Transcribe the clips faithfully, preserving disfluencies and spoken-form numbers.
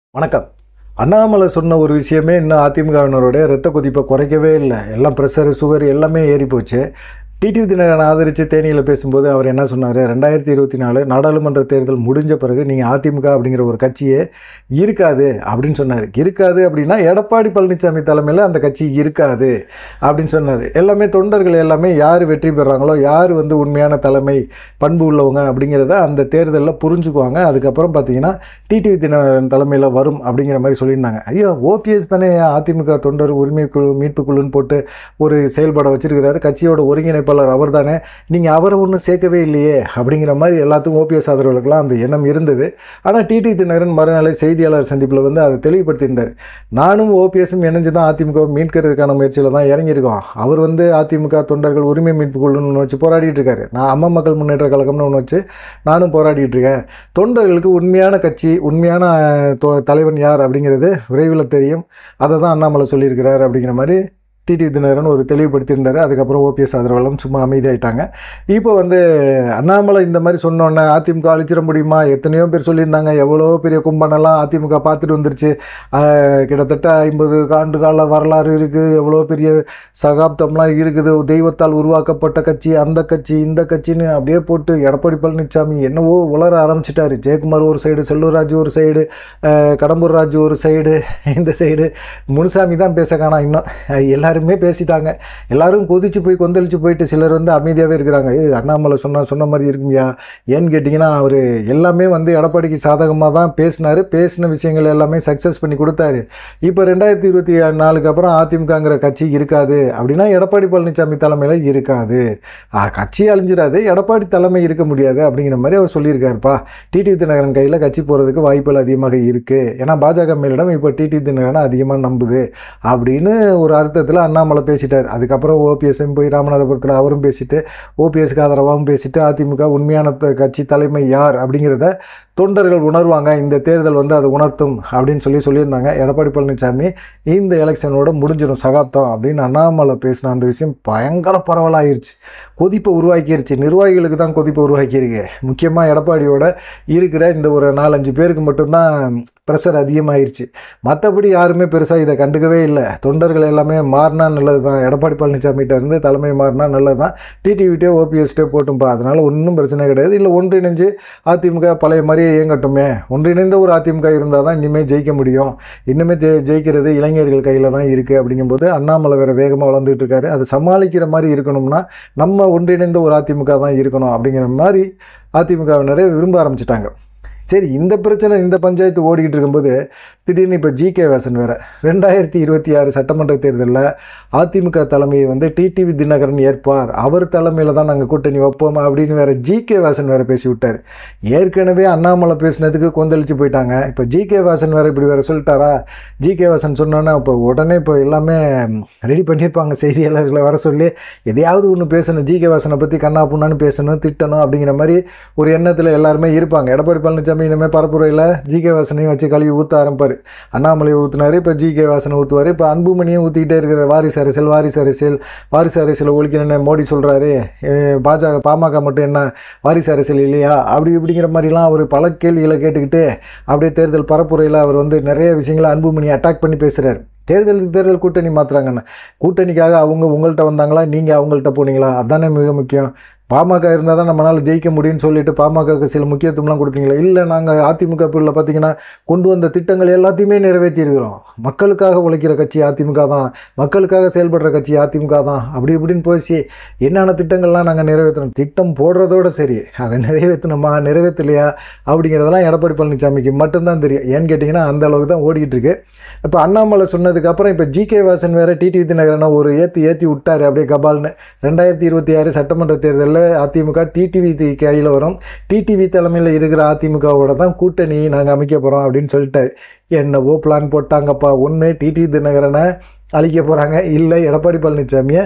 வணக்கம். அண்ணாமலை சொன்ன ஒரு விஷயமே இன்னும் அதிமுகவினருடைய இரத்த கொதிப்பை குறைக்கவே இல்லை. எல்லாம் ப்ரெஷரு, சுகர் எல்லாமே ஏறி போச்சு. டிடிவி தினகரனை ஆதரித்து தேனியில் பேசும்போது அவர் என்ன சொன்னார், ரெண்டாயிரத்தி இருபத்தி நாலு நாடாளுமன்ற தேர்தல் முடிஞ்ச பிறகு நீங்கள் அதிமுக அப்படிங்கிற ஒரு கட்சியே இருக்காது அப்படின்னு சொன்னார். இருக்காது அப்படின்னா எடப்பாடி பழனிசாமி தலைமையில் அந்த கட்சி இருக்காது அப்படின்னு சொன்னார். எல்லாமே தொண்டர்கள் எல்லாமே யார் வெற்றி பெறாங்களோ, யார் வந்து உண்மையான தலைமை பண்பு உள்ளவங்க அப்படிங்கிறத அந்த தேர்தலில் புரிஞ்சுக்குவாங்க. அதுக்கப்புறம் பார்த்தீங்கன்னா டிடிவி தினகரன் தலைமையில் வரும் அப்படிங்கிற மாதிரி சொல்லியிருந்தாங்க. ஐயோ, ஓபிஎஸ் தானே அதிமுக தொண்டர் உரிமை குழு மீட்பு குழுன்னு போட்டு ஒரு செயல்பட வச்சிருக்கிறாரு, கட்சியோட ஒருங்கிணைப்பு அவர் தானே, நீங்கள் அவரை ஒன்றும் சேர்க்கவே இல்லையே அப்படிங்கிற மாதிரி எல்லாத்துக்கும் ஓபிஎஸ் ஆதரவுகளுக்கெல்லாம் அந்த எண்ணம் இருந்தது. ஆனால் டிடி தினகரன் மறுநாளை செய்தியாளர் சந்திப்பில் வந்து அதை தெளிவுபடுத்தியிருந்தார். நானும் ஓபிஎஸும் இணைஞ்சு தான் அதிமுக மீட்கிறதுக்கான முயற்சியில் தான் இறங்கியிருக்கோம். அவர் வந்து அதிமுக தொண்டர்கள் உரிமை மீட்பு குழுன்னு ஒன்று வச்சு போராடிட்டு இருக்காரு. நான் அம்மா மக்கள் முன்னேற்ற கழகம்னு ஒன்று வச்சு நானும் போராடிட்டு இருக்கேன். தொண்டர்களுக்கு உண்மையான கட்சி, உண்மையான தலைவன் யார் அப்படிங்கிறது விரைவில் தெரியும். அதை தான் அண்ணாமலை சொல்லியிருக்கிறார் அப்படிங்கிற மாதிரி டிடி தினகரன் ஒரு தெளிவுபடுத்தியிருந்தார். அதுக்கப்புறம் ஓபிஎஸ் ஆதரவாளம் சும்மா அமைதியாயிட்டாங்க. இப்போ வந்து அண்ணாமலை இந்த மாதிரி சொன்னோன்னே அதிமுக அழிச்சிட முடியுமா? எத்தனையோ பேர் சொல்லியிருந்தாங்க, எவ்வளோ பெரிய கும்பனெல்லாம் அதிமுக பார்த்துட்டு வந்துருச்சு, கிட்டத்தட்ட ஐம்பது ஆண்டு கால வரலாறு இருக்குது, எவ்வளோ பெரிய சகாப்தம்லாம் இருக்குது, தெய்வத்தால் உருவாக்கப்பட்ட கட்சி, அந்த கட்சி இந்த கட்சின்னு அப்படியே போட்டு எடப்பாடி பழனிசாமி என்னவோ உளர ஆரம்பிச்சிட்டாரு. ஜெயக்குமார் ஒரு சைடு, செல்லூர் ராஜு ஒரு சைடு, கடம்பூர் ராஜு ஒரு சைடு, இந்த சைடு முனுசாமி தான் பேச காணா. இன்னும் எல்லாரும் பேசிட்டாங்க. எல்லாரும் கொதிச்சு போய் கொந்தளிச்சு போயிட்டு சிலர் வந்து அமைதியாகவே இருக்கிறாங்க. ஏ, அண்ணாமலை சொன்ன சொன்ன மாதிரி இருக்குமியா? ஏன்னு கேட்டிங்கன்னா அவர் எல்லாமே வந்து எடப்பாடிக்கு சாதகமாக தான் பேசினார். பேசின விஷயங்கள் எல்லாமே சக்ஸஸ் பண்ணி கொடுத்தாரு. இப்போ ரெண்டாயிரத்தி இருபத்தி நாலுக்கு அப்புறம் அதிமுகங்கிற கட்சி இருக்காது அப்படின்னா எடப்பாடி பழனிசாமி தலைமையில் இருக்காது, கட்சி அழிஞ்சிடாது, எடப்பாடி தலைமை இருக்க முடியாது அப்படிங்கிற மாதிரி அவர் சொல்லியிருக்காருப்பா. டிடி தினகரன் கையில் கட்சி போகிறதுக்கு வாய்ப்புகள் அதிகமாக இருக்குது. ஏன்னா பாஜக மேலிடம் இப்போ டிடி தினகரனை அதிகமாக நம்புது அப்படின்னு ஒரு அர்த்தத்தில் அண்ணாமலை பேசிட்டார். அதுக்கப்புறம் ஓபிஎஸ்ஸும் போய் ராமநாதபுரத்தில் அவரும் பேசிட்டு ஓபிஎஸ்க்கு ஆதரவாகவும் பேசிட்டு அதிமுக உண்மையான கட்சி தலைமை யார் அப்படிங்கிறத தொண்டர்கள் உணர்வாங்க, இந்த தேர்தல் வந்து அதை உணர்த்தும் அப்படின்னு சொல்லி சொல்லியிருந்தாங்க. எடப்பாடி பழனிசாமி இந்த எலெக்ஷனோட முடிஞ்சிடும் சகாப்தம் அப்படின்னு அண்ணாமலை பேசின அந்த விஷயம் பயங்கர பரவலாகிருச்சு, கொதிப்பை உருவாக்கிருச்சு. நிர்வாகிகளுக்கு தான் கொதிப்பை உருவாக்கியிருக்கு. முக்கியமாக எடப்பாடியோட இருக்கிற இந்த ஒரு நாலஞ்சு பேருக்கு மட்டும்தான் ப்ரெஷர் அதிகமாகிருச்சு. மற்றபடி யாருமே பெருசாக இதை கண்டுக்கவே இல்லை. தொண்டர்கள் எல்லாமே மாறினா நல்லது தான், எடப்பாடி பழனிசாமிகிட்ட இருந்து தலைமை மாறினா நல்லது தான், டிடிவிட்டே ஓபிஎஸ்டே போட்டும்பா, அதனால் ஒன்றும் பிரச்சனை கிடையாது. இல்லை ஒன்றிணைஞ்சு அதிமுக பழைய மாதிரி இயங்கட்டுமே, ஒன்றிணைந்த ஒரு அதிமுக இருந்தால் தான் இனிமேல் ஜெயிக்க முடியும், இன்னுமே ஜெ ஜெயிக்கிறது இளைஞர்கள் கையில் தான் இருக்குது அப்படிங்கும்போது அண்ணாமலை வேறு வேகமாக வளர்ந்துட்டு இருக்காரு. அதை சமாளிக்கிற மாதிரி இருக்கணும்னா நம்ம ஒன்றிணைந்த ஒரு அதிமுக தான் இருக்கணும் அப்படிங்கிற மாதிரி அதிமுகவினரே விரும்ப ஆரம்பிச்சிட்டாங்க. சரி, இந்த பிரச்சனை இந்த பஞ்சாயத்து ஓடிக்கிட்டு இருக்கும்போது திடீர்னு இப்போ ஜி கே வாசன் வேறு ரெண்டாயிரத்தி இருபத்தி ஆறு சட்டமன்ற தேர்தலில் அதிமுக தலைமையை வந்து டிடிவி தினகரன் ஏற்பார், அவர் தலைமையில் தான் நாங்கள் கூட்டணி வைப்போம் அப்படின்னு வேறு ஜி கே வாசன் வேறு பேசி விட்டார். ஏற்கனவே அண்ணாமலை பேசினதுக்கு கொந்தளிச்சு போயிட்டாங்க. இப்போ ஜி கே வாசன் வேறு இப்படி வேறு சொல்லிட்டாரா? ஜி கே வாசன் சொன்னோன்னா இப்போ உடனே இப்போ எல்லாமே ரெடி பண்ணியிருப்பாங்க, செய்தியாளர்களை வர சொல்லி எதையாவது ஒன்று பேசணும், ஜி கே வாசனை பற்றி கண்ணா புண்ணான்னு பேசணும், திட்டணும் அப்படிங்கிற மாதிரி ஒரு எண்ணத்தில் எல்லாருமே இருப்பாங்க. எடப்பாடி பழனிசாமி இனிமேல் பரப்புரையில் ஜி கே வாசனையும் வச்சு கழுவி ஊற்ற ஆரம்பிப்பார். அண்ணாமலை ஊற்றினார், இப்போ ஜி கே வாசனை ஊற்றுவார். இப்போ அன்புமணியும் ஊற்றிக்கிட்டே இருக்கிற வாரிசு அரசியல் வாரிசு அரசியல் வாரிசு அரசியல் ஒழிக்கணும்னு மோடி சொல்கிறாரு, பாஜக பாமக மட்டும் என்ன வாரிசு அரசியல் இல்லையா அப்படி இப்படிங்கிற மாதிரிலாம் அவர் பல கேள்விகளை கேட்டுக்கிட்டு அப்படியே தேர்தல் பரப்புரையில் அவர் வந்து நிறைய விஷயங்களை அன்புமணி அட்டாக் பண்ணி பேசுகிறார். தேர்தல் தேர்தல் கூட்டணி மாற்றுறாங்கன்னு, கூட்டணிக்காக அவங்க உங்கள்கிட்ட வந்தாங்களா, நீங்கள் அவங்கள்ட்ட போனீங்களா? அதுதானே மிக முக்கியம். பாமக இருந்தால் தான் நம்மளால் ஜெயிக்க முடியும்னு சொல்லிட்டு பாமகக்கு சில முக்கியத்துவம்லாம் கொடுத்தீங்களா? இல்லை, நாங்கள் அதிமுக பிரிவில் பார்த்திங்கன்னா கொண்டு வந்த திட்டங்கள் எல்லாத்தையுமே நிறைவேற்றியிருக்கிறோம், மக்களுக்காக உழைக்கிற கட்சி அதிமுக தான், மக்களுக்காக செயல்படுற கட்சி அதிமுக தான் அப்படி இப்படின்னு போச்சு. என்னென்ன திட்டங்கள்லாம் நாங்கள் நிறைவேற்றணும், திட்டம் போடுறதோடு சரி, அதை நிறைவேற்றணுமா நிறைவேற்றலையா அப்படிங்கிறதெல்லாம் எடப்பாடி பழனிசாமிக்கு மட்டும்தான் தெரியும். ஏன்னு கேட்டிங்கன்னா அந்த அளவுக்கு தான் ஓடிக்கிட்டு இருக்கு. இப்போ அண்ணாமலை சொன்னதுக்கப்புறம் இப்போ ஜி கே வாசன் வேறு டிடிவி தினகரனை ஒரு ஏற்றி ஏற்றி விட்டார் அப்படியே கபால்னு. ரெண்டாயிரத்தி இருபத்தி ஆறு சட்டமன்ற தேர்தலில் அதிமுக டிடிவி கையில் வரும், டிடிவி தலைமையில் இருக்கிற அதிமுகவோட தான் கூட்டணி நாங்கள் அமைக்க போகிறோம் அப்படின்னு சொல்லிட்டாரு. என்னவோ பிளான் போட்டாங்கப்பா. ஒன்று டிடிவி தினகரனை அழிக்க போகிறாங்க, இல்லை எடப்பாடி பழனிசாமியை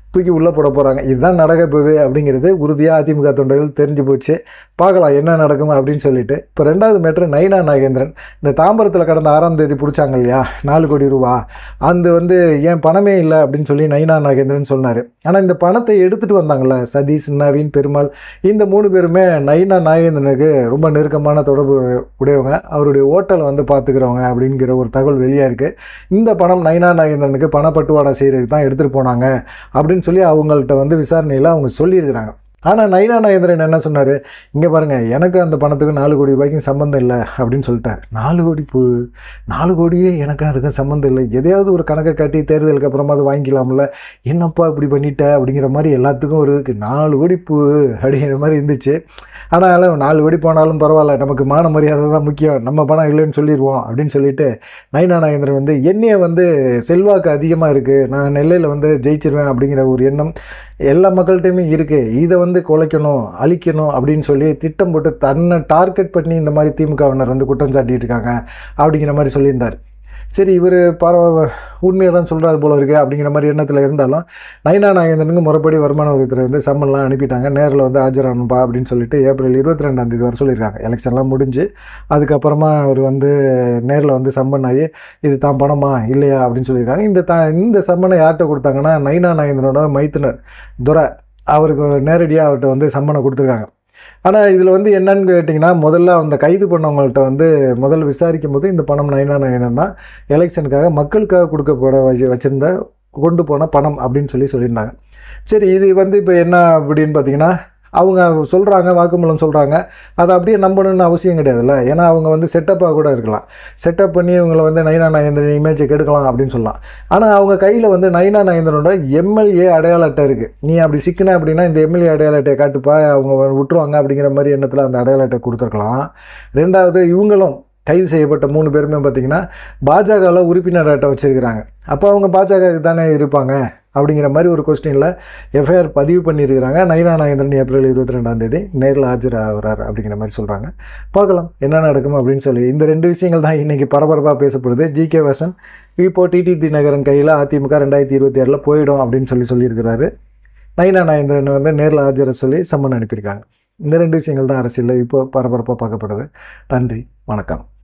தூக்கி உள்ளே போட போகிறாங்க. இதுதான் நடக்க போகுது அப்படிங்கிறது உறுதியாக அதிமுக தொண்டர்கள் தெரிஞ்சு போச்சு. பார்க்கலாம் என்ன நடக்கும் அப்படின்னு சொல்லிட்டு. இப்போ ரெண்டாவது மேட்ரு நயினா நாகேந்திரன். இந்த தாம்பரத்தில் கடந்த ஆறாம் தேதி பிடிச்சாங்க இல்லையா நாலு கோடி ரூபா, அந்த வந்து ஏன் பணமே இல்லை அப்படின்னு சொல்லி நயினா நாகேந்திரன் சொன்னார். ஆனால் இந்த பணத்தை எடுத்துகிட்டு வந்தாங்கள்ல சதீஷ், நவீன், பெருமாள், இந்த மூணு பேருமே நயினா நாகேந்திரனுக்கு ரொம்ப நெருக்கமான தொடர்பு உடையவங்க, அவருடைய ஓட்டலை வந்து பார்த்துக்கிறவங்க அப்படிங்கிற ஒரு தகவல் வெளியாக இருக்குது. இந்த பணம் நயினா நாகேந்திரனுக்கு பணப்பட்டுவாடா செய்கிறதுக்கு தான் எடுத்துகிட்டு போனாங்க அப்படின்னு சொல்லி அவங்கள்ட்ட வந்து விசாரணையில் அவங்க சொல்லியிருக்கிறாங்க. ஆனால் நயினா நாகேந்திரன் என்ன சொன்னார், இங்கே பாருங்கள் எனக்கு அந்த பணத்துக்கு நாலு கோடி ரூபாய்க்கும் சம்மந்தம் இல்லை அப்படின்னு சொல்லிட்டார். நாலு கோடி பூ நாலு கோடியே எனக்கு அதுக்கும் சம்மந்தம் இல்லை, எதையாவது ஒரு கணக்கை காட்டி தேர்தலுக்கு அப்புறமா அது வாங்கிக்கலாம்ல, என்னப்பா இப்படி பண்ணிட்ட அப்படிங்கிற மாதிரி எல்லாத்துக்கும் ஒரு நாலு கோடி பூ அப்படிங்கிற மாதிரி இருந்துச்சு. ஆனால் நாலு கோடி போனாலும் பரவாயில்ல, நமக்கு மான மரியாதை தான் முக்கியம், நம்ம பணம் இல்லைன்னு சொல்லிடுவோம் அப்படின்னு சொல்லிட்டு நயினா நாகேந்திரன் வந்து என்னையை வந்து செல்வாக்கு அதிகமாக இருக்குது, நான் நெல்லையில் வந்து ஜெயிச்சிருவேன் அப்படிங்கிற ஒரு எண்ணம் எல்லா மக்கள்கிட்டையுமே இருக்குது, இதை வந்து குலைக்கணும் அழிக்கணும் அப்படின்னு சொல்லி திட்டம் போட்டு தன்னை டார்கெட் பண்ணி இந்த மாதிரி திமுகவினர் வந்து குற்றம் சாட்டிகிட்டு இருக்காங்க அப்படிங்கிற மாதிரி சொல்லியிருந்தார். சரி இவர் பரவ உண்மையை தான் சொல்கிறாரு போல இருக்குது அப்படிங்கிற மாதிரி எண்ணத்தில் இருந்தாலும் நயினா நாகேந்திரனுக்கு முறைப்படி வருமான வரித்துறை வந்து சம்மன்லாம் அனுப்பிட்டாங்க, நேரில் வந்து ஆஜராகணும்பா அப்படின்னு சொல்லிட்டு ஏப்ரல் இருபத்தி ரெண்டாம் தேதி வர சொல்லியிருக்காங்க. எலெக்ஷன்லாம் முடிஞ்சு அதுக்கப்புறமா அவர் வந்து நேரில் வந்து சம்மன் ஆகி இது தான் பணமா இல்லையா அப்படின்னு சொல்லியிருக்காங்க. இந்த த இந்த சம்மனை யார்கிட்ட கொடுத்தாங்கன்னா நயினா நாகேந்திரனோட மைத்துனர் துரை அவருக்கு நேரடியாக அவர்கிட்ட வந்து சம்மனை கொடுத்துருக்காங்க. ஆனால் இதில் வந்து என்னன்னு கேட்டிங்கன்னா முதல்ல அந்த கைது பண்ணவங்கள்ட்ட வந்து முதல்ல விசாரிக்கும் போது இந்த பணம் நயினா நாகேந்திரன் தான் எலெக்ஷனுக்காக மக்களுக்காக கொடுக்கப்பட வச்சு வச்சுருந்த கொண்டு போன பணம் அப்படின்னு சொல்லி சொல்லியிருந்தாங்க. சரி இது வந்து இப்போ என்ன அப்படின்னு பார்த்தீங்கன்னா அவங்க சொல்கிறாங்க, வாக்குமூலம் சொல்கிறாங்க, அதை அப்படியே நம்பணும்னு அவசியம் கிடையாதுல்ல. ஏன்னா அவங்க வந்து செட்டப்பாக கூட இருக்கலாம், செட்டப் பண்ணி இவங்களை வந்து நயினா நாகேந்திரன் இமேஜை கெடுக்கலாம் அப்படின்னு சொல்லலாம். ஆனால் அவங்க கையில் வந்து நயினா நாகேந்திரனோட எம்எல்ஏ அடையாள அட்டை இருக்குது, நீ அப்படி சிக்கின அப்படின்னா இந்த எம்எல்ஏ அடையாள அட்டையை காட்டுப்பா அவங்க விட்டுருவாங்க அப்படிங்கிற மாதிரி எண்ணத்தில் அந்த அடையாள அட்டை கொடுத்துருக்கலாம். ரெண்டாவது இவங்களும் கைது செய்யப்பட்ட மூணு பேருமே பார்த்திங்கன்னா பாஜகவில் உறுப்பினர் அட்டை வச்சுருக்கிறாங்க, அப்போ அவங்க பாஜகவுக்கு தானே இருப்பாங்க அப்படிங்கிற மாதிரி ஒரு கொஸ்டினில் எஃப்ஐஆர் பதிவு பண்ணியிருக்கிறாங்க. நயினா நாகேந்திரன் ஏப்ரல் இருபத்தி ரெண்டாம் தேதி நேரில் ஆஜராகிறார் அப்படிங்கிற மாதிரி சொல்கிறாங்க. பார்க்கலாம் என்ன நடக்கும் அப்படின்னு சொல்லி. இந்த ரெண்டு விஷயங்கள் தான் இன்றைக்கி பரபரப்பாக பேசப்படுது. ஜிகே வாசன் இப்போ டிடி தினகரன் கையில் அதிமுக ரெண்டாயிரத்தி இருபத்தி ஆறில் போயிடும் அப்படின்னு சொல்லி சொல்லியிருக்கிறாரு. நயினா நாகேந்திரன் வந்து நேரில் ஆஜர சொல்லி சம்மன் அனுப்பியிருக்காங்க. இந்த ரெண்டு விஷயங்கள் தான் அரசியலில் இப்போ பரபரப்பாக பார்க்கப்படுது. நன்றி, வணக்கம்.